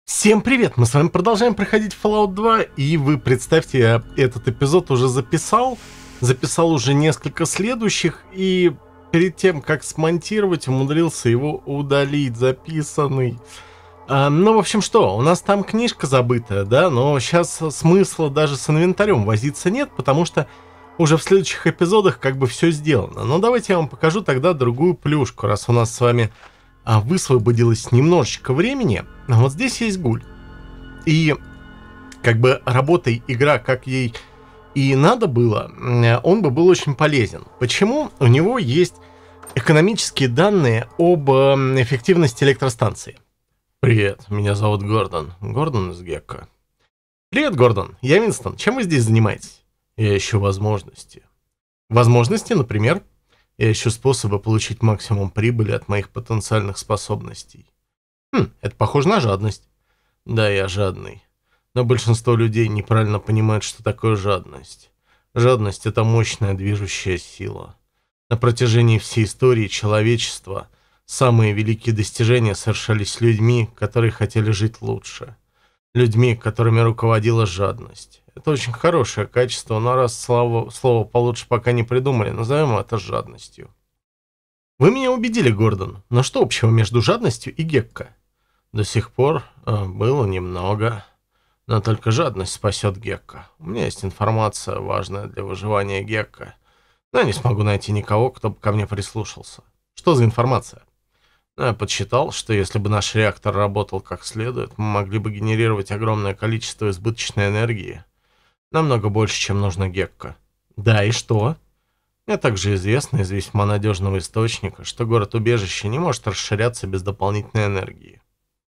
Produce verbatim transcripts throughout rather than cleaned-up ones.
Всем привет! Мы с вами продолжаем проходить Fallout два, и вы представьте, я этот эпизод уже записал, записал уже несколько следующих, и перед тем, как смонтировать, умудрился его удалить, записанный. А, ну, в общем, что, у нас там книжка забытая, да, но сейчас смысла даже с инвентарем возиться нет, потому что уже в следующих эпизодах как бы все сделано. Но давайте я вам покажу тогда другую плюшку, раз у нас с вами... А высвободилось немножечко времени. Вот здесь есть гуль. И как бы работай игра, как ей и надо было, он бы был очень полезен. Почему? У него есть экономические данные об эффективности электростанции. Привет, меня зовут Гордон. Гордон из Гекко. Привет, Гордон. Я Винстон. Чем вы здесь занимаетесь? Я ищу возможности. Возможности, например... Я ищу способы получить максимум прибыли от моих потенциальных способностей. Хм, это похоже на жадность. Да, я жадный. Но большинство людей неправильно понимают, что такое жадность. Жадность — это мощная движущая сила. На протяжении всей истории человечества самые великие достижения совершались людьми, которые хотели жить лучше. Людьми, которыми руководила жадность. Это очень хорошее качество, но раз слово, слово получше пока не придумали, назовем это жадностью. Вы меня убедили, Гордон, но что общего между жадностью и Гекко? До сих пор э, было немного, но только жадность спасет Гекко. У меня есть информация, важная для выживания Гекко, но я не смогу найти никого, кто бы ко мне прислушался. Что за информация? Я подсчитал, что если бы наш реактор работал как следует, мы могли бы генерировать огромное количество избыточной энергии. Намного больше, чем нужно Гекко. Да, и что? Мне также известно из весьма надежного источника, что город-убежище не может расширяться без дополнительной энергии.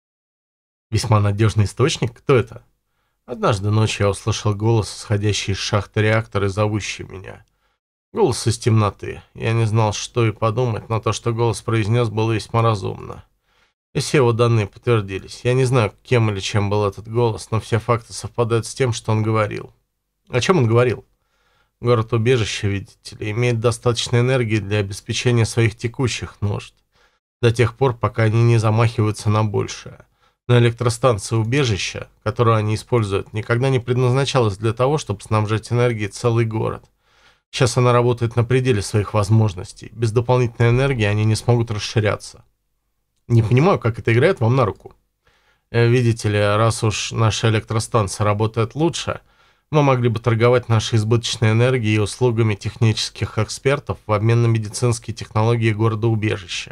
Весьма надежный источник? Кто это? Однажды ночью я услышал голос, исходящий из шахты реактора и зовущий меня. Голос из темноты. Я не знал, что и подумать, но то, что голос произнес, было весьма разумно. И все его данные подтвердились. Я не знаю, кем или чем был этот голос, но все факты совпадают с тем, что он говорил. О чем он говорил? Город-убежище, видите ли, имеет достаточно энергии для обеспечения своих текущих нужд. До тех пор, пока они не замахиваются на большее. Но электростанция убежища, которую они используют, никогда не предназначалась для того, чтобы снабжать энергией целый город. Сейчас она работает на пределе своих возможностей. Без дополнительной энергии они не смогут расширяться. Не понимаю, как это играет вам на руку. Видите ли, раз уж наша электростанция работает лучше, мы могли бы торговать нашей избыточной энергией и услугами технических экспертов в обмен на медицинские технологии города-убежища.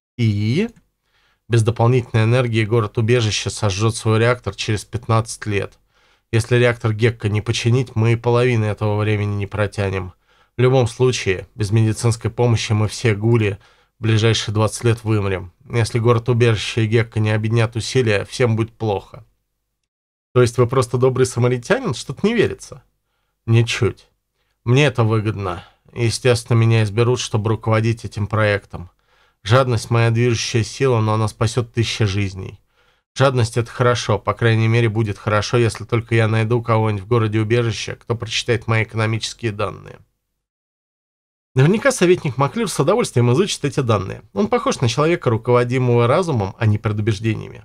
И без дополнительной энергии город-убежище сожжет свой реактор через пятнадцать лет. Если реактор Гекко не починить, мы и половины этого времени не протянем. В любом случае, без медицинской помощи мы все гули в ближайшие двадцать лет вымрем. Если город-убежище и Гекко не объединят усилия, всем будет плохо. То есть вы просто добрый самаритянин? Что-то не верится. Ничуть. Мне это выгодно. Естественно, меня изберут, чтобы руководить этим проектом. Жадность — моя движущая сила, но она спасет тысячи жизней. Жадность — это хорошо, по крайней мере, будет хорошо, если только я найду кого-нибудь в городе-убежище, кто прочитает мои экономические данные. Наверняка советник Маклюр с удовольствием изучит эти данные. Он похож на человека, руководимого разумом, а не предубеждениями.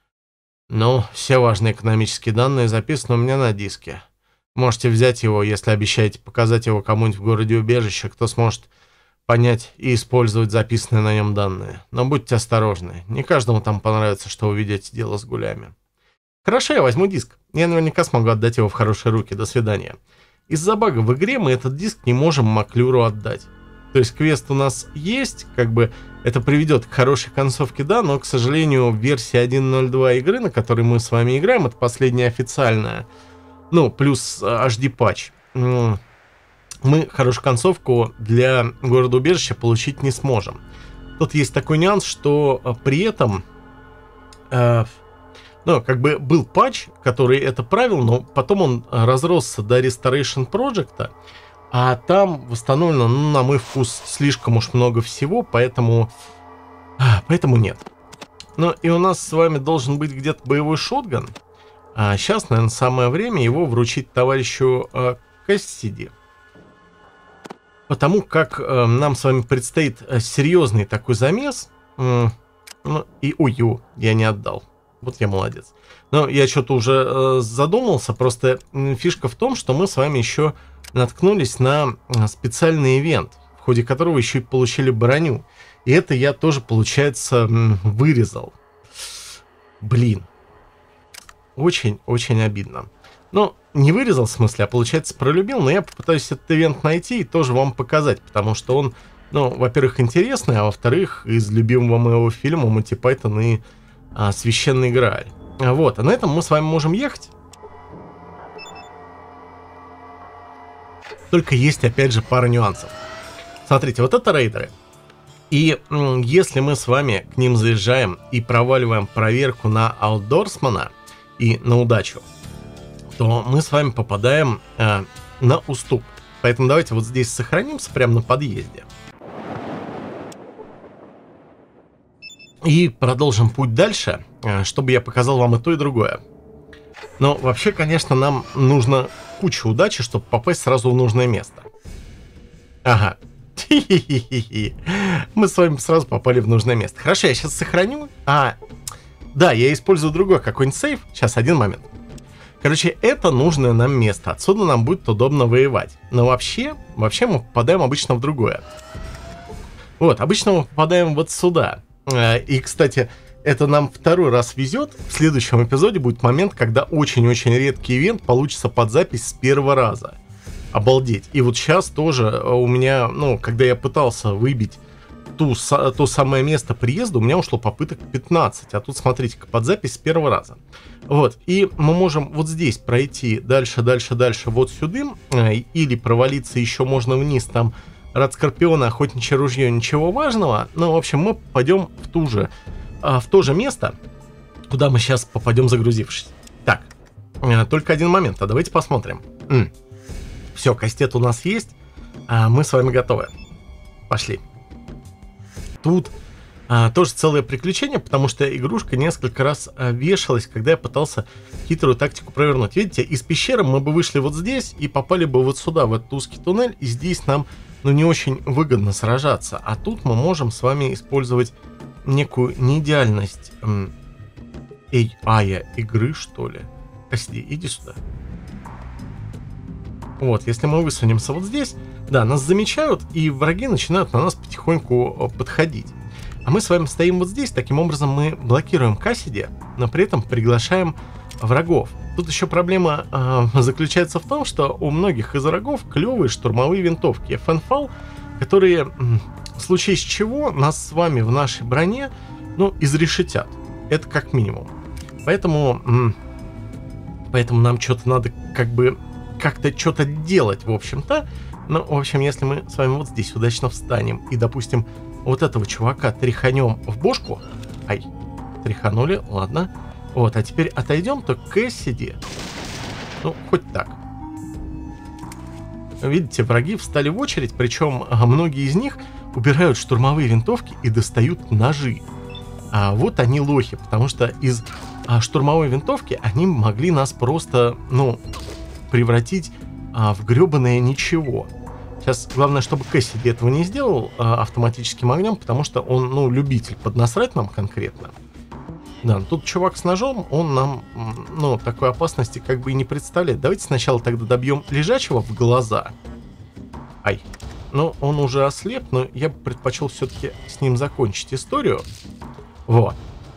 Ну, все важные экономические данные записаны у меня на диске. Можете взять его, если обещаете показать его кому-нибудь в городе-убежище, кто сможет понять и использовать записанные на нем данные. Но будьте осторожны, не каждому там понравится, что вы ведете дело с гулями. Хорошо, я возьму диск. Я наверняка смогу отдать его в хорошие руки. До свидания. Из-за бага в игре мы этот диск не можем Маклюру отдать. То есть квест у нас есть, как бы это приведет к хорошей концовке, да, но, к сожалению, версия один ноль два игры, на которой мы с вами играем, это последняя официальная, ну, плюс эйч ди патч. Мы хорошую концовку для города-убежища получить не сможем. Тут есть такой нюанс, что при этом, э, ну, как бы был патч, который это правил, но потом он разросся до Restoration Project, а там восстановлено, ну, на мой вкус, слишком уж много всего, поэтому, поэтому нет. Ну, и у нас с вами должен быть где-то боевой шотган. А сейчас, наверное, самое время его вручить товарищу э, Кассиди. Потому как э, нам с вами предстоит серьезный такой замес. Э, ну, и ой, я не отдал. Вот я молодец. Но я что-то уже э, задумался. Просто фишка в том, что мы с вами еще наткнулись на специальный ивент, в ходе которого еще и получили броню. И это я тоже, получается, вырезал. Блин. Очень-очень обидно. Ну, не вырезал в смысле, а получается пролюбил. Но я попытаюсь этот ивент найти и тоже вам показать. Потому что он, ну, во-первых, интересный, а во-вторых, из любимого моего фильма Монти Пайтон и а, Священный Грааль. Вот, а на этом мы с вами можем ехать. Только есть, опять же, пара нюансов. Смотрите, вот это рейдеры. И м, если мы с вами к ним заезжаем и проваливаем проверку на аутдорсмана и на удачу, то мы с вами попадаем э, на уступ. Поэтому давайте вот здесь сохранимся прямо на подъезде. И продолжим путь дальше, чтобы я показал вам и то, и другое. Но вообще, конечно, нам нужно куча удачи, чтобы попасть сразу в нужное место. Ага. Мы с вами сразу попали в нужное место. Хорошо, я сейчас сохраню. А, да, я использую другой какой-нибудь сейф. Сейчас, один момент. Короче, это нужное нам место. Отсюда нам будет удобно воевать. Но вообще, вообще мы попадаем обычно в другое. Вот, обычно мы попадаем вот сюда. И, кстати, это нам второй раз везет. В следующем эпизоде будет момент, когда очень-очень редкий ивент получится под запись с первого раза. Обалдеть. И вот сейчас тоже у меня, ну, когда я пытался выбить ту, то самое место приезда, у меня ушло попыток пятнадцать. А тут, смотрите-ка, под запись с первого раза. Вот. И мы можем вот здесь пройти дальше, дальше, дальше, вот сюда. Или провалиться еще можно вниз, там... Рад Скорпиона, охотничье ружье, ничего важного. Но, в общем, мы попадем в, ту же, в то же место, куда мы сейчас попадем, загрузившись. Так, только один момент, а давайте посмотрим. М-м. Все, кастет у нас есть, а мы с вами готовы. Пошли. Тут а, тоже целое приключение, потому что игрушка несколько раз а, вешалась, когда я пытался хитрую тактику провернуть. Видите, из пещеры мы бы вышли вот здесь и попали бы вот сюда, в этот узкий туннель, и здесь нам... Ну, не очень выгодно сражаться. А тут мы можем с вами использовать некую неидеальность эм, эй ай игры, что ли. Кости, иди сюда. Вот, если мы высунемся вот здесь, да, нас замечают, и враги начинают на нас потихоньку подходить. А мы с вами стоим вот здесь, таким образом мы блокируем Кассиди, но при этом приглашаем врагов. Тут еще проблема э, заключается в том, что у многих из врагов клевые штурмовые винтовки эф эн эф, которые, в случае с чего, нас с вами в нашей броне, ну, изрешетят. Это как минимум. Поэтому, м, поэтому нам что-то надо как бы как-то что-то делать, в общем-то. Ну, в общем, если мы с вами вот здесь удачно встанем и, допустим, вот этого чувака тряханем в бошку. Ай, тряханули, ладно. Вот, а теперь отойдем, то Кэссиди, ну, хоть так. Видите, враги встали в очередь, причем многие из них убирают штурмовые винтовки и достают ножи. А вот они лохи, потому что из а, штурмовой винтовки они могли нас просто, ну, превратить а, в гребаное ничего. Сейчас главное, чтобы Кэссиди этого не сделал а, автоматическим огнем, потому что он, ну, любитель поднасрать нам конкретно. Да, тут чувак с ножом, он нам, ну, такой опасности как бы и не представляет. Давайте сначала тогда добьем лежачего в глаза. Ай. Ну, он уже ослеп, но я бы предпочел все-таки с ним закончить историю. Вот.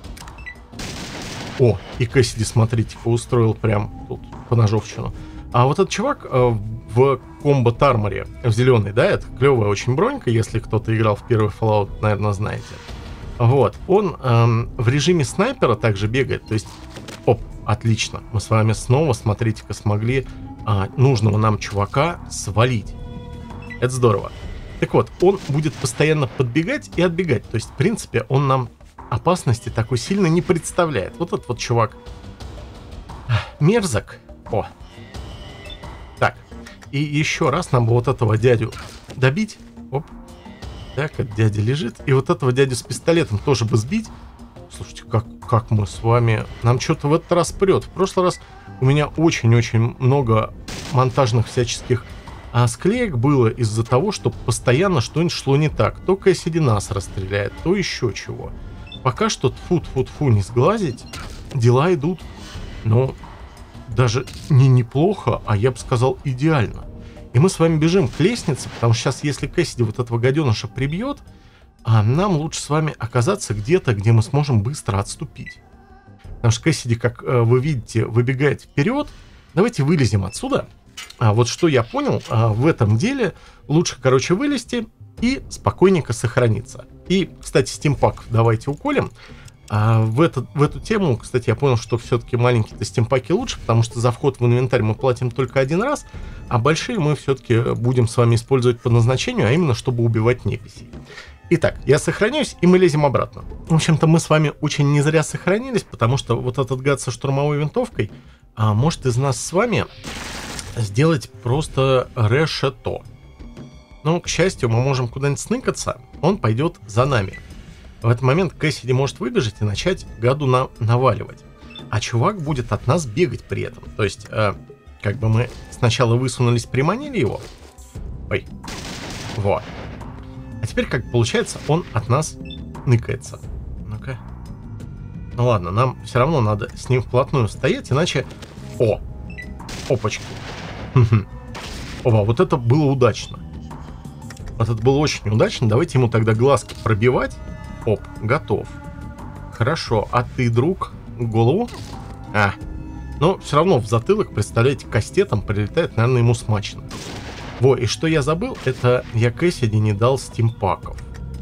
О, и Кэссиди, смотрите-ка, устроил прям тут по ножовщину. А вот этот чувак э, в Combat Armor, в зеленый, да, это клевая очень бронька, если кто-то играл в первый Fallout, наверное, знаете. Вот, он эм, в режиме снайпера также бегает, то есть, оп, отлично, мы с вами снова, смотрите-ка, смогли э, нужного нам чувака свалить. Это здорово. Так вот, он будет постоянно подбегать и отбегать, то есть, в принципе, он нам опасности такой сильно не представляет. Вот этот вот чувак мерзок. О. Так, и еще раз нам бы вот этого дядю добить. Оп. Так, этот дядя лежит. И вот этого дядю с пистолетом тоже бы сбить. Слушайте, как, как мы с вами... Нам что-то в этот раз прет. В прошлый раз у меня очень-очень много монтажных всяческих а, склеек было из-за того, что постоянно что-нибудь шло не так. То Кэссиди нас расстреляет, то еще чего. Пока что тфу-тфу-тфу не сглазить. дела идут, ну, даже не неплохо, а я бы сказал идеально. И мы с вами бежим к лестнице, потому что сейчас, если Кэссиди вот этого гаденыша прибьет, а нам лучше с вами оказаться где-то, где мы сможем быстро отступить. Потому что Кэссиди, как э, вы видите, выбегает вперед. Давайте вылезем отсюда. А вот что я понял, а, в этом деле лучше, короче, вылезти и спокойненько сохраниться. И, кстати, стимпак давайте уколем. А в, этот, в эту тему, кстати, я понял, что все-таки маленькие-то стимпаки лучше, потому что за вход в инвентарь мы платим только один раз, а большие мы все-таки будем с вами использовать по назначению, а именно, чтобы убивать неписей. Итак, я сохраняюсь, и мы лезем обратно. В общем-то, мы с вами очень не зря сохранились, потому что вот этот гад со штурмовой винтовкой а, может из нас с вами сделать просто решето. Но, к счастью, мы можем куда-нибудь сныкаться, он пойдет за нами. В этот момент Кэссиди может выбежать и начать гаду на наваливать. А чувак будет от нас бегать при этом. То есть, э, как бы мы сначала высунулись, приманили его. Ой. Вот. А теперь, как получается, он от нас ныкается. Ну-ка. Ну ладно, нам все равно надо с ним вплотную стоять, иначе... О! Опачки. Опа, вот это было удачно. Вот это было очень удачно. Давайте ему тогда глазки пробивать. Оп, готов. Хорошо, а ты, друг, голову? А, но все равно в затылок, представляете, кастетом прилетает, наверное, ему смачно. Во, и что я забыл, это я Кэссиди не дал стимпаков.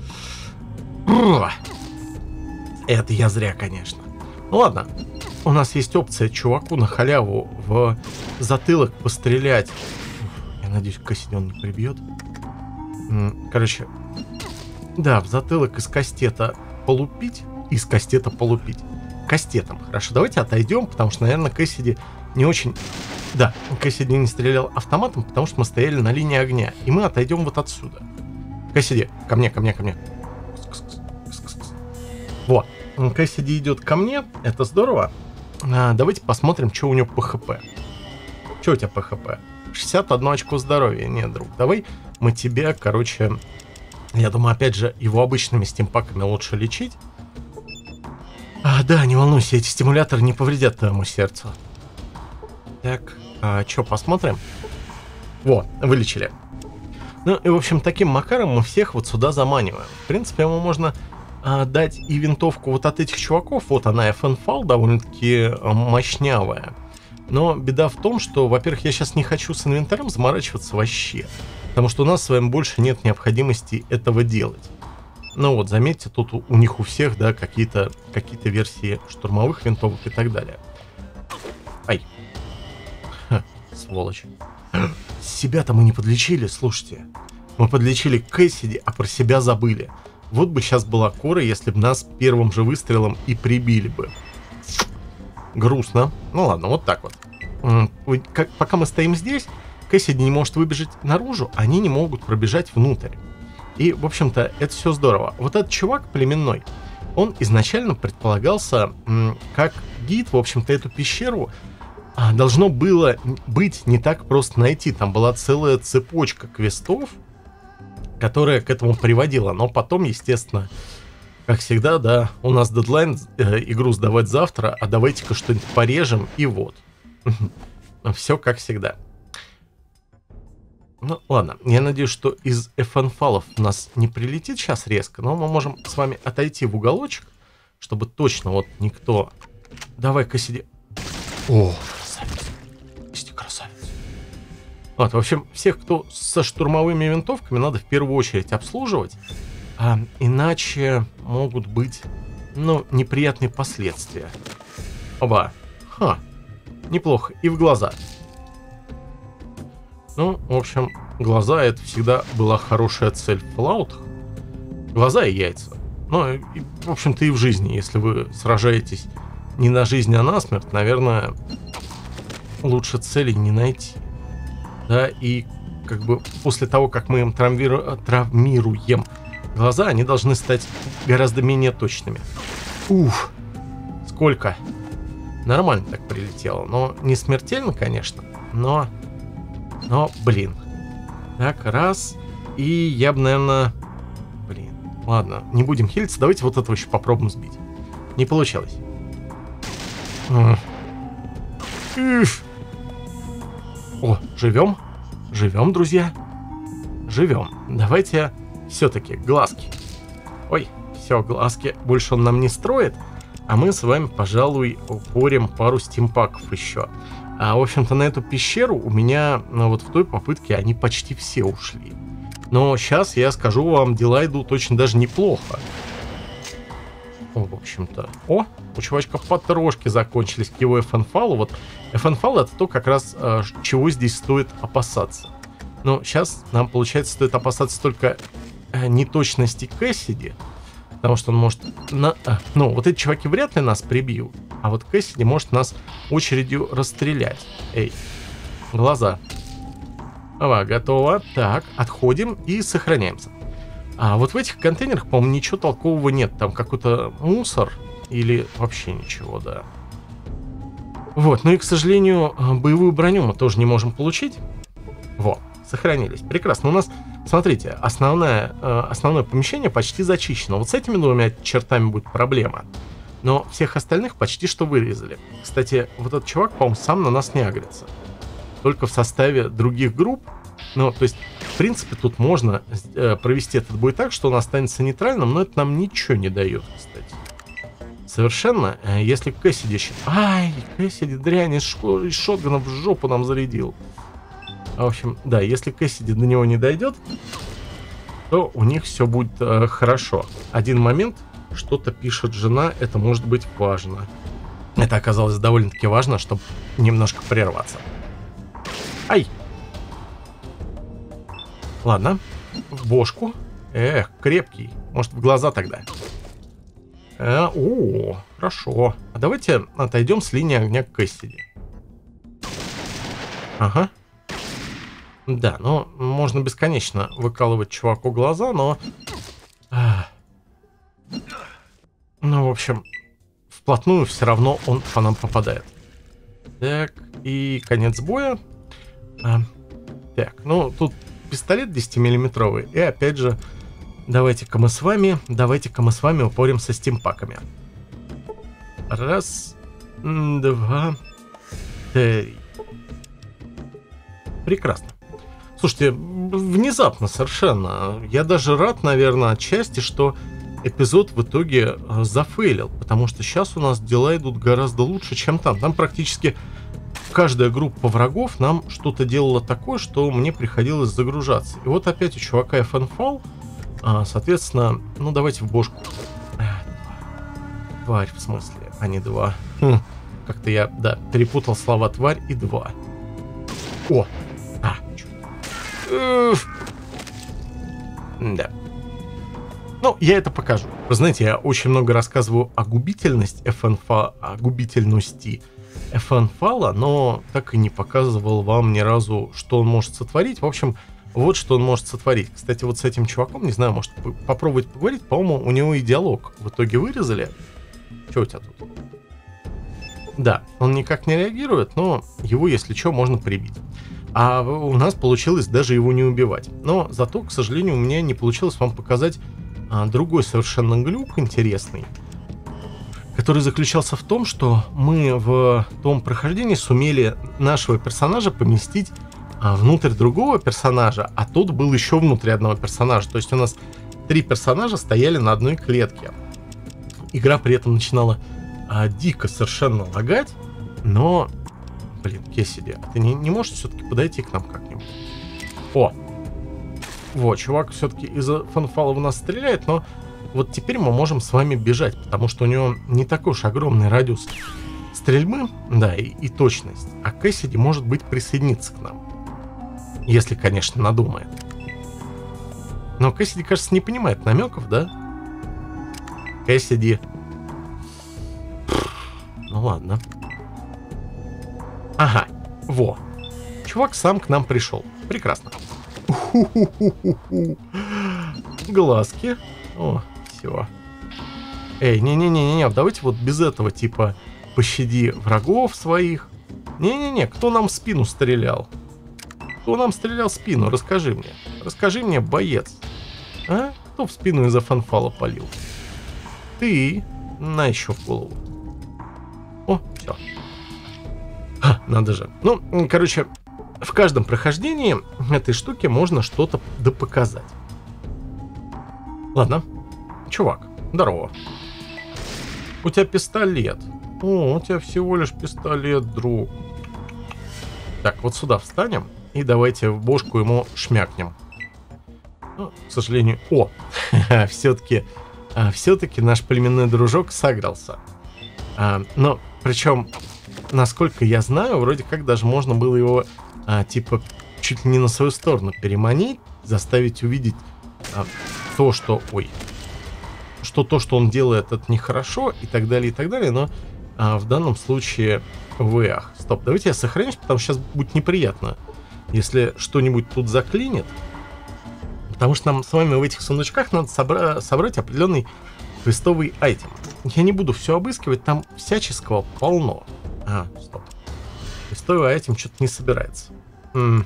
Это я зря, конечно. Ну ладно, у нас есть опция чуваку на халяву в затылок пострелять. Я надеюсь, Кэссиди он не прибьет. Короче, да, в затылок из кастета полупить. Из кастета полупить. Кастетом. Хорошо, давайте отойдем, потому что, наверное, Кэссиди не очень... Да, Кэссиди не стрелял автоматом, потому что мы стояли на линии огня. И мы отойдем вот отсюда. Кэссиди, ко мне, ко мне, ко мне. Вот. Кэссиди идет ко мне. Это здорово. А, давайте посмотрим, что у него по хп. Что у тебя по хп? шестьдесят одно очко здоровья. Нет, друг, давай мы тебя, короче... Я думаю, опять же, его обычными стимпаками лучше лечить. А, да, не волнуйся, эти стимуляторы не повредят твоему сердцу. Так, а, что, посмотрим? Во, вылечили. Ну и, в общем, таким макаром мы всех вот сюда заманиваем. В принципе, ему можно а, дать и винтовку вот от этих чуваков. Вот она, эф эн эф эл, довольно-таки мощнявая. Но беда в том, что, во-первых, я сейчас не хочу с инвентарем заморачиваться вообще. Потому что у нас с вами больше нет необходимости этого делать. Ну вот, заметьте, тут у, у них у всех, да, какие-то какие-то версии штурмовых винтовок и так далее. Ай. Ха, сволочь. Себя-то мы не подлечили, слушайте. Мы подлечили Кэссиди, а про себя забыли. Вот бы сейчас была кора, если бы нас первым же выстрелом и прибили бы. Грустно. Ну ладно, вот так вот. Как, пока мы стоим здесь, Кэссиди не может выбежать наружу, они не могут пробежать внутрь. И, в общем-то, это все здорово. Вот этот чувак племенной, он изначально предполагался м, как гид. В общем-то, эту пещеру а, должно было быть не так просто найти. Там была целая цепочка квестов, которая к этому приводила. Но потом, естественно, как всегда, да, у нас дедлайн, э, игру сдавать завтра, а давайте-ка что-нибудь порежем, и вот. Все как всегда. Ну, ладно, я надеюсь, что из эф эн эф эл нас не прилетит сейчас резко, но мы можем с вами отойти в уголочек, чтобы точно вот никто... Давай-ка сиди... О, красавец. Сиди, красавец. Вот, в общем, всех, кто со штурмовыми винтовками, надо в первую очередь обслуживать, а иначе могут быть, ну, неприятные последствия. Оба. Ха, неплохо. И в глаза. Ну, в общем, глаза — это всегда была хорошая цель в Fallout. Глаза и яйца. Ну, и, в общем-то, и в жизни. Если вы сражаетесь не на жизнь, а на смерть, наверное, лучше целей не найти. Да, и как бы после того, как мы им травмиру... травмируем глаза, они должны стать гораздо менее точными. Уф, сколько? Нормально так прилетело. Но не смертельно, конечно, но... Но, блин. Так, раз. И я бы, наверное... Блин. Ладно, не будем хилиться. Давайте вот этого еще попробуем сбить. Не получилось. О, живем. Живем, друзья. Живем. Давайте все-таки глазки. Ой, все, глазки. Больше он нам не строит. А мы с вами, пожалуй, упорим пару стимпаков еще. А, в общем-то, на эту пещеру у меня, ну, вот в той попытке они почти все ушли. Но сейчас я скажу вам, дела идут очень даже неплохо. О, в общем-то. О, у чувачка потрошки закончились к его эф эн фалу. Вот эф эн фал это то, как раз, э, чего здесь стоит опасаться. Но сейчас нам, получается, стоит опасаться только э, неточности Кэссиди. Потому что он может... На... А, ну, вот эти чуваки вряд ли нас прибьют. А вот Кэссиди может нас очередью расстрелять. Эй, глаза. Ага, готово. Так, отходим и сохраняемся. А вот в этих контейнерах, по-моему, ничего толкового нет. Там какой-то мусор или вообще ничего, да. Вот, ну и, к сожалению, боевую броню мы тоже не можем получить. Вот, сохранились. Прекрасно. У нас, смотрите, основное, основное помещение почти зачищено. Вот с этими двумя чертами будет проблема. Но всех остальных почти что вырезали. Кстати, вот этот чувак, по-моему, сам на нас не агрится. Только в составе других групп. Ну, то есть, в принципе, тут можно э, провести этот бой так, что он останется нейтральным, но это нам ничего не дает, кстати. Совершенно, э, если Кэссиди... Ай, Кэссиди дрянь из, шо... из шотгана в жопу нам зарядил. В общем, да, если Кэссиди до него не дойдет, то у них все будет э, хорошо. Один момент, что-то пишет жена, это может быть важно. Это оказалось довольно-таки важно, чтобы немножко прерваться. Ай! Ладно, в бошку. Эх, крепкий. Может, в глаза тогда. Э, о, хорошо. А давайте отойдем с линии огня к Кэссиди. Ага. Да, ну, можно бесконечно выкалывать чуваку глаза, но... Ну, в общем, вплотную все равно он по нам попадает. Так, и конец боя. А, так, ну, тут... пистолет десятимиллиметровый. И опять же, давайте-ка мы с вами, давайте-ка мы с вами упоримся стимпаками. Раз, два, три. Прекрасно. Слушайте, внезапно совершенно. Я даже рад, наверное, отчасти, что эпизод в итоге зафейлил. Потому что сейчас у нас дела идут гораздо лучше, чем там. Там практически... каждая группа врагов нам что-то делала такое, что мне приходилось загружаться. И вот опять у чувака эф эн фал, а, соответственно, ну давайте в бошку. Тварь, в смысле, а не два. Хм, как-то я, да, перепутал слова тварь и два. О! А, да. Ну, я это покажу. Вы знаете, я очень много рассказываю о губительности эф эн фал, о губительности эф эн фала, но так и не показывал вам ни разу, что он может сотворить. В общем, вот что он может сотворить. Кстати, вот с этим чуваком, не знаю, может попробовать поговорить. По-моему, у него и диалог в итоге вырезали. Что у тебя тут? Да, он никак не реагирует, но его, если что, можно прибить. А у нас получилось даже его не убивать. Но зато, к сожалению, у меня не получилось вам показать а, другой совершенно глюк интересный, который заключался в том, что мы в том прохождении сумели нашего персонажа поместить а, внутрь другого персонажа, а тот был еще внутри одного персонажа. То есть у нас три персонажа стояли на одной клетке. Игра при этом начинала а, дико совершенно лагать, но... Блин, Кэссиди, а ты не, не можешь все-таки подойти к нам как-нибудь? О! Вот, чувак все-таки из-за эф эн фала в нас стреляет, но вот теперь мы можем с вами бежать, потому что у него не такой уж огромный радиус стрельбы, да, и, и точность. А Кэссиди, может быть, присоединиться к нам. Если, конечно, надумает. Но Кэссиди, кажется, не понимает намеков, да? Кэссиди. Ну ладно. Ага, во. Чувак сам к нам пришел. Прекрасно. Глазки. О, все. Эй, не-не-не-не, давайте вот без этого, типа, пощади врагов своих. Не-не-не, кто нам в спину стрелял? Кто нам стрелял в спину? Расскажи мне. Расскажи мне, боец. А? Кто в спину из эф эн фала палил? Ты. На еще в голову. О, все. Надо же. Ну, короче, в каждом прохождении этой штуки можно что-то допоказать. Ладно. Чувак, здорово. У тебя пистолет. О, у тебя всего лишь пистолет, друг. Так, вот сюда встанем. И давайте в бошку ему шмякнем. Ну, к сожалению... О! Все-таки... Все-таки наш племенной дружок сагрался. А, но, причем, насколько я знаю, вроде как даже можно было его, а, типа, чуть ли не на свою сторону переманить, заставить увидеть а, то, что... Ой. Что то, что он делает, это нехорошо, и так далее, и так далее, но а, в данном случае... Вэх. Стоп, давайте я сохранюсь, потому что сейчас будет неприятно, если что-нибудь тут заклинит. Потому что нам с вами в этих сундучках надо собра- собрать определенный квестовый айтем. Я не буду все обыскивать, там всяческого полно. А, стоп. Квестовый айтем что-то не собирается. М-м.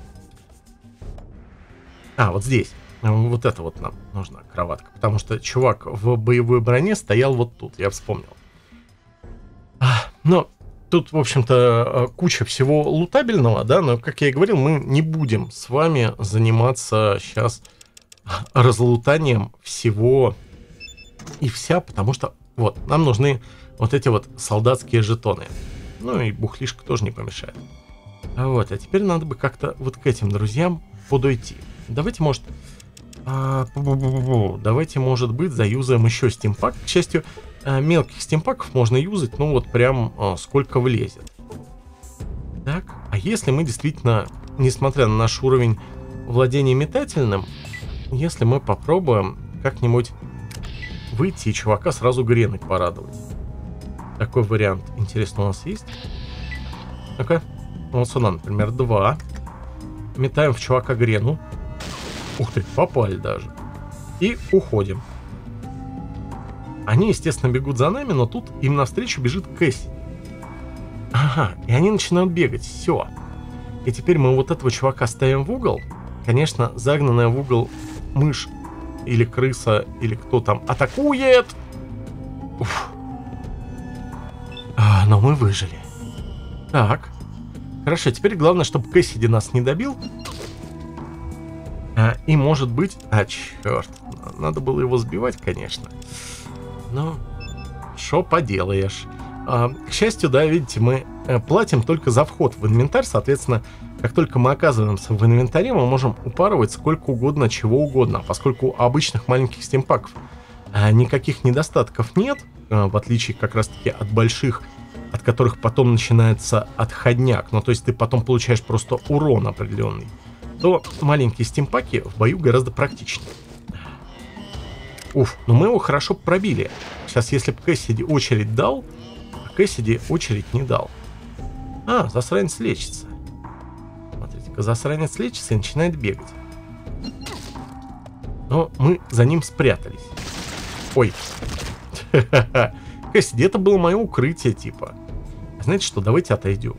А, вот здесь. Вот это вот нам нужна кроватка. Потому что чувак в боевой броне стоял вот тут, я вспомнил. А, но тут, в общем-то, куча всего лутабельного, да, но, как я и говорил, мы не будем с вами заниматься сейчас разлутанием всего и вся, потому что, вот, нам нужны вот эти вот солдатские жетоны. Ну и бухлишка тоже не помешает. Вот, а теперь надо бы как-то вот к этим друзьям подойти. Давайте, может... А, давайте, может быть, заюзаем еще стимпак. К счастью, мелких стимпаков можно юзать, ну вот прям а, сколько влезет. Так, а если мы действительно, несмотря на наш уровень владения метательным, если мы попробуем как-нибудь выйти и чувака сразу греной порадовать. Такой вариант, интересно, у нас есть? Ну-ка, вот сюда, например, два. Метаем в чувака грену. Ух ты, попали даже. И уходим. Они, естественно, бегут за нами, но тут им навстречу бежит Кэсси. Ага, и они начинают бегать. Все. И теперь мы вот этого чувака ставим в угол. Конечно, загнанная в угол мышь или крыса, или кто там атакует. Уф. А, но мы выжили. Так. Хорошо, теперь главное, чтобы Кэссиди нас не добил. А, и может быть... А, черт. Надо было его сбивать, конечно. Ну, что поделаешь. А, к счастью, да, видите, мы платим только за вход в инвентарь. Соответственно, как только мы оказываемся в инвентаре, мы можем упарывать сколько угодно, чего угодно. Поскольку у обычных маленьких стимпаков а, никаких недостатков нет, а, в отличие как раз-таки от больших, от которых потом начинается отходняк. Ну, то есть ты потом получаешь просто урон определенный. То маленькие стимпаки в бою гораздо практичнее. Уф, но мы его хорошо пробили. Сейчас, если бы Кэссиди очередь дал, а Кэссиди очередь не дал. А, засранец лечится. Смотрите-ка, засранец лечится и начинает бегать. Но мы за ним спрятались. Ой. Кэссиди, это было мое укрытие, типа. Знаете что, давайте отойдем.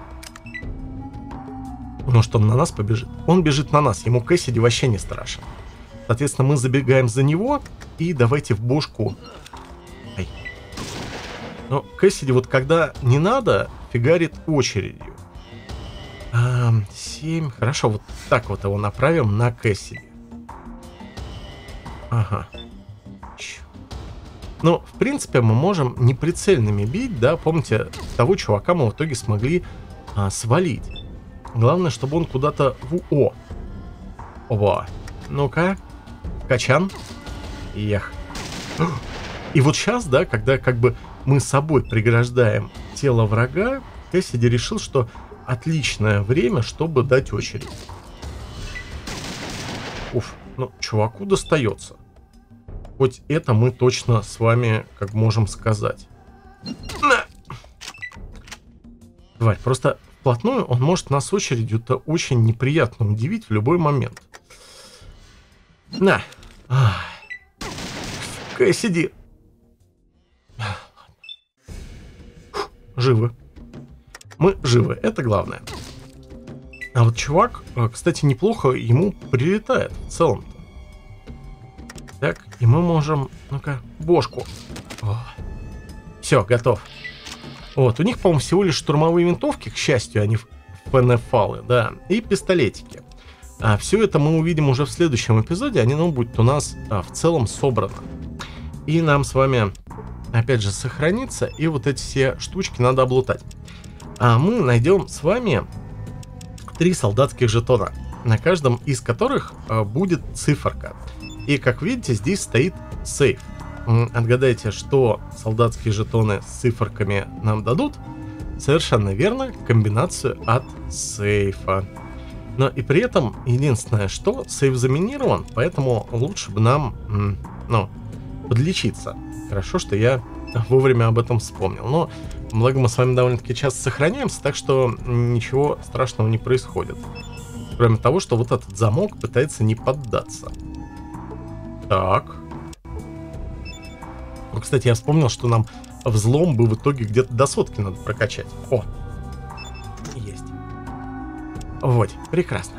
Ну что, он на нас побежит? Он бежит на нас, ему Кэссиди вообще не страшен. Соответственно, мы забегаем за него и давайте в бошку. Ай. Но Кэссиди вот когда не надо, фигарит очередью. А, семь. Хорошо, вот так вот его направим на Кэссиди. Ага. Чё. Ну, в принципе, мы можем неприцельными бить, да, помните, того чувака мы в итоге смогли а, свалить. Главное, чтобы он куда-то... В... О! Ова! Ну-ка. Качан. Эх. И вот сейчас, да, когда как бы мы собой преграждаем тело врага, Кэссиди решил, что отличное время, чтобы дать очередь. Уф, ну, чуваку достается. Хоть это мы точно с вами как можем сказать. На! Тварь, просто... Вплотную он может нас очередью-то очень неприятно удивить в любой момент. На. Кэссиди. Живы. Мы живы, это главное. А вот чувак, кстати, неплохо ему прилетает в целом-то. Так, и мы можем... Ну-ка, бошку. Все, готов. Вот, у них, по-моему, всего лишь штурмовые винтовки, к счастью, они фенефалы, да, и пистолетики. А все это мы увидим уже в следующем эпизоде, они, ну, будет у нас а, в целом собрано. И нам с вами, опять же, сохраниться, и вот эти все штучки надо облутать. А мы найдем с вами три солдатских жетона, на каждом из которых а, будет циферка. И, как видите, здесь стоит сейф. Отгадайте, что солдатские жетоны с циферками нам дадут? Совершенно верно, комбинацию от сейфа. Но и при этом, единственное, что сейф заминирован, поэтому лучше бы нам, ну, подлечиться. Хорошо, что я вовремя об этом вспомнил. Но, благо, мы с вами довольно-таки часто сохраняемся, так что ничего страшного не происходит. Кроме того, что вот этот замок пытается не поддаться. Так. Ну, кстати, я вспомнил, что нам взлом бы в итоге где-то до сотки надо прокачать. О, есть. Вот, прекрасно.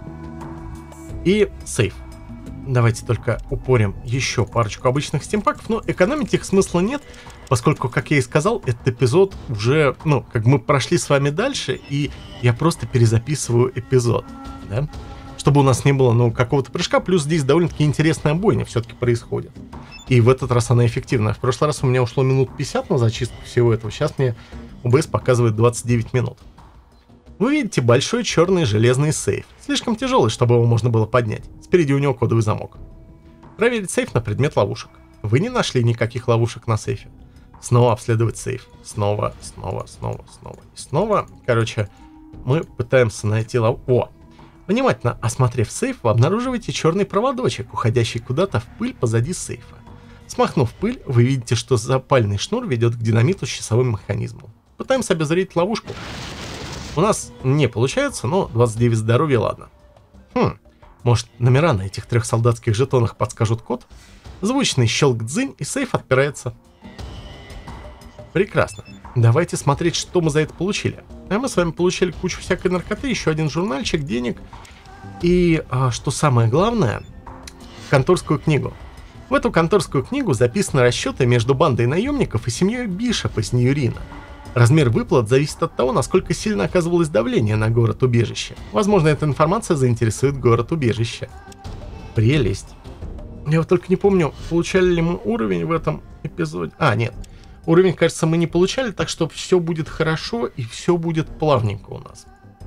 И сейф. Давайте только упорим еще парочку обычных стимпаков, но экономить их смысла нет, поскольку, как я и сказал, этот эпизод уже, ну, как мы прошли с вами дальше, и я просто перезаписываю эпизод, да? Чтобы у нас не было, ну, какого-то прыжка, плюс здесь довольно-таки интересная бойня все-таки происходит. И в этот раз она эффективная. В прошлый раз у меня ушло минут пятьдесят на зачистку всего этого, сейчас мне о бэ эс показывает двадцать девять минут. Вы видите большой черный железный сейф, слишком тяжелый, чтобы его можно было поднять. Спереди у него кодовый замок. Проверить сейф на предмет ловушек. Вы не нашли никаких ловушек на сейфе. Снова обследовать сейф. Снова, снова, снова, снова и снова. Короче, мы пытаемся найти ловушку. О! Внимательно осмотрев сейф, вы обнаруживаете черный проводочек, уходящий куда-то в пыль позади сейфа. Смахнув пыль, вы видите, что запальный шнур ведет к динамиту с часовым механизмом. Пытаемся обезвредить ловушку. У нас не получается, но двадцать девять здоровья, ладно. Хм, может, номера на этих трех солдатских жетонах подскажут код? Звучный щелк-дзынь, и сейф отпирается. Прекрасно. Давайте смотреть, что мы за это получили. А мы с вами получили кучу всякой наркоты, еще один журнальчик, денег. И, а, что самое главное, конторскую книгу. В эту конторскую книгу записаны расчеты между бандой наемников и семьей Бишопа из Ньюрина. Размер выплат зависит от того, насколько сильно оказывалось давление на город-убежище. Возможно, эта информация заинтересует город-убежище. Прелесть. Я вот только не помню, получали ли мы уровень в этом эпизоде. А, нет. Уровень, кажется, мы не получали, так что все будет хорошо и все будет плавненько у нас.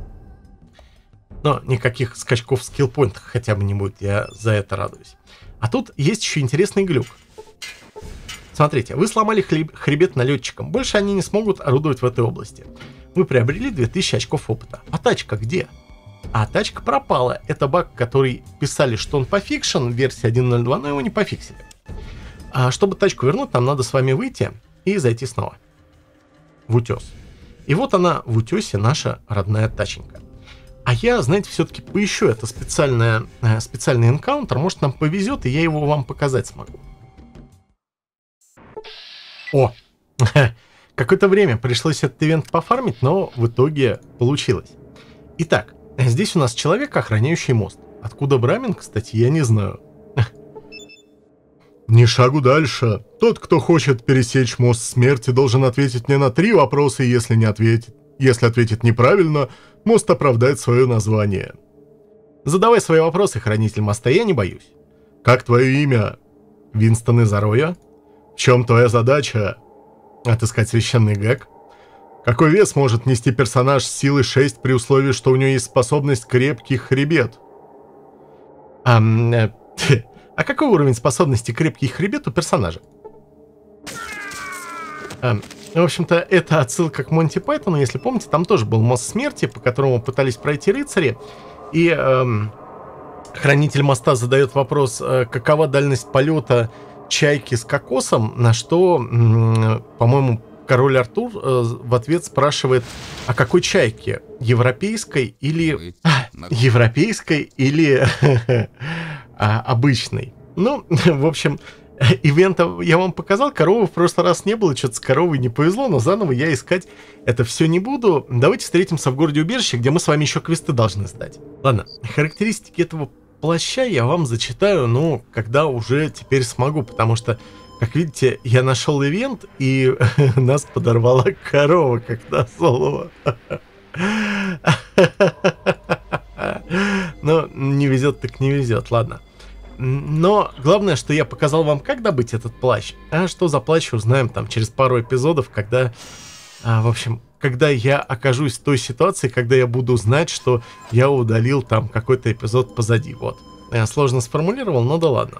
Но никаких скачков в скиллпоинтах хотя бы не будет, я за это радуюсь. А тут есть еще интересный глюк. Смотрите, вы сломали хлеб, хребет налетчикам, больше они не смогут орудовать в этой области. Вы приобрели две тысячи очков опыта. А тачка где? А тачка пропала. Это баг, который писали, что он пофикшен в версии один ноль два, но его не пофиксили. А чтобы тачку вернуть, нам надо с вами выйти и зайти снова в утес. И вот она в утесе, наша родная таченька. А я, знаете, все-таки поищу это специальное, специальный энкаунтер. Может, нам повезет, и я его вам показать смогу. О! Какое-то время пришлось этот ивент пофармить, но в итоге получилось. Итак, здесь у нас человек, охраняющий мост. Откуда Брамин, кстати, я не знаю. Ни шагу дальше. Тот, кто хочет пересечь мост смерти, должен ответить мне на три вопроса, и если не ответит, если ответит неправильно, мост оправдает свое название. Задавай свои вопросы, хранитель моста, я не боюсь. Как твое имя? Винстон из Ароя? В чем твоя задача? Отыскать священный гэг? Какой вес может нести персонаж с силой шесть при условии, что у него есть способность крепкий хребет? А, э, а какой уровень способности крепкий хребет у персонажа? А, в общем-то, это отсылка к Монти Пайтону, если помните, там тоже был мост смерти, по которому пытались пройти рыцари, и эм, хранитель моста задает вопрос, э, какова дальность полета чайки с кокосом, на что, м- по-моему, король Артур э, в ответ спрашивает, о какой чайке? Европейской или... Европейской или обычной? Ну, в общем, ивента я вам показал, коровы в прошлый раз не было, что-то с коровой не повезло, но заново я искать это все не буду. Давайте встретимся в городе убежище, где мы с вами еще квесты должны сдать. Ладно, характеристики этого плаща я вам зачитаю, ну, когда уже теперь смогу, потому что Как видите, я нашел ивент, и нас подорвала корова, как назло. Но не везет, так не везет, ладно. Но главное, что я показал вам, как добыть этот плащ. А что за плащ, узнаем там через пару эпизодов, когда... А, в общем, когда я окажусь в той ситуации, когда я буду знать, что я удалил там какой-то эпизод позади. Вот. Я сложно сформулировал, но да ладно.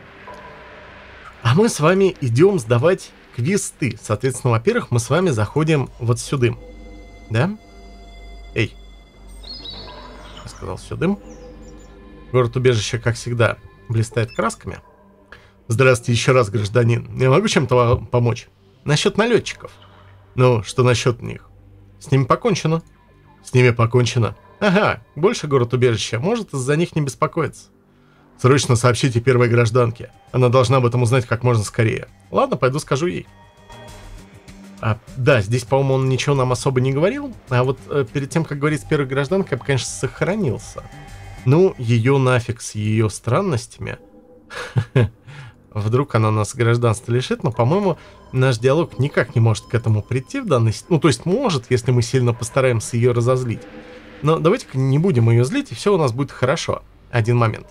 А мы с вами идем сдавать квесты. Соответственно, во-первых, мы с вами заходим вот сюда. Да? Эй. Я сказал сюда. Город-убежище, как всегда, блистает красками. Здравствуйте еще раз, гражданин. Я могу чем-то вам помочь? Насчет налетчиков. Ну, что насчет них? С ними покончено. С ними покончено. Ага, больше город-убежища. Может, из-за них не беспокоиться. Срочно сообщите первой гражданке. Она должна об этом узнать как можно скорее. Ладно, пойду скажу ей. А, да, здесь, по-моему, он ничего нам особо не говорил. А вот э, перед тем, как говорить с первой гражданкой, я бы, конечно, сохранился. Ну, ее нафиг с ее странностями. Вдруг она нас гражданства лишит, но, по-моему, наш диалог никак не может к этому прийти в данной... Ну, то есть может, если мы сильно постараемся ее разозлить. Но давайте-ка не будем ее злить, и все у нас будет хорошо. Один момент.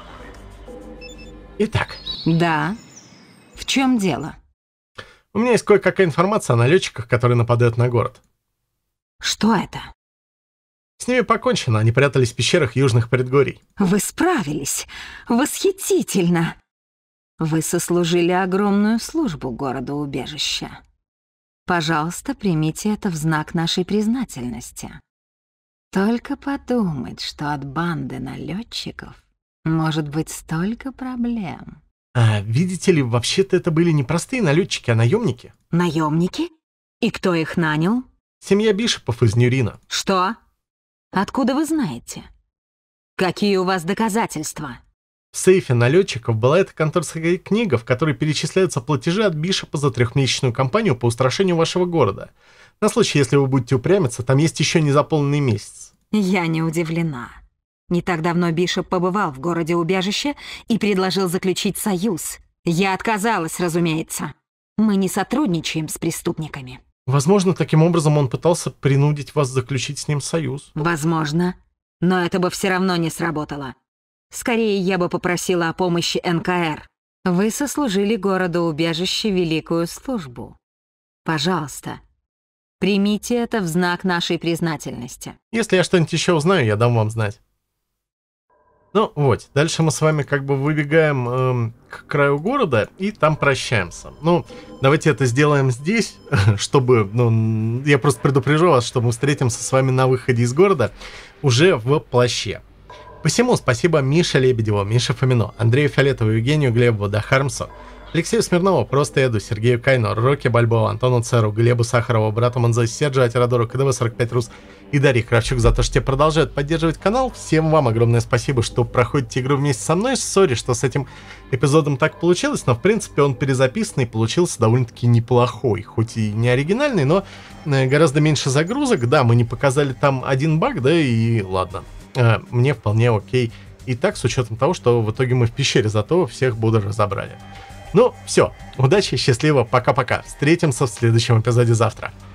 Итак. Да. В чем дело? У меня есть кое-какая информация о налетчиках, которые нападают на город. Что это? С ними покончено, они прятались в пещерах южных предгорий. Вы справились. Восхитительно. Вы сослужили огромную службу города-убежища. Пожалуйста, примите это в знак нашей признательности. Только подумать, что от банды налетчиков может быть столько проблем. А, видите ли, вообще-то это были не простые налетчики, а наемники. Наемники? И кто их нанял? Семья Бишопов из Нюрина. Что? Откуда вы знаете? Какие у вас доказательства? В сейфе налетчиков была эта конторская книга, в которой перечисляются платежи от Бишопа за трехмесячную кампанию по устрашению вашего города. На случай, если вы будете упрямиться, там есть еще незаполненный месяц. Я не удивлена. Не так давно Бишоп побывал в городе-убежище и предложил заключить союз. Я отказалась, разумеется. Мы не сотрудничаем с преступниками. Возможно, таким образом он пытался принудить вас заключить с ним союз. Возможно, но это бы все равно не сработало. Скорее, я бы попросила о помощи эн ка эр. Вы сослужили городу-убежище великую службу. Пожалуйста, примите это в знак нашей признательности. Если я что-нибудь еще узнаю, я дам вам знать. Ну вот, дальше мы с вами как бы выбегаем эм, к краю города и там прощаемся. Ну, давайте это сделаем здесь, чтобы, ну, я просто предупрежу вас, что мы встретимся с вами на выходе из города уже в плаще. Посему спасибо Мише Лебедеву, Мише Фомино, Андрею Фиолетову, Евгению Глебову, Дахармсу, Алексею Смирнову, Просто Эду, Сергею Кайну, Роке Бальбоа, Антону Церу, Глебу Сахарову, Брату Манзо, Серджу Атирадору, КДВ сорок пять Рус и Дарье Кравчук за то, что те продолжают поддерживать канал. Всем вам огромное спасибо, что проходите игру вместе со мной. Сори, что с этим эпизодом так получилось, но в принципе он перезаписанный, получился довольно-таки неплохой. Хоть и не оригинальный, но гораздо меньше загрузок. Да, мы не показали там один баг, да и ладно. Мне вполне окей. И так, с учетом того, что в итоге мы в пещере, зато всех бодро разобрали. Ну, все. Удачи, счастливо, пока-пока. Встретимся в следующем эпизоде завтра.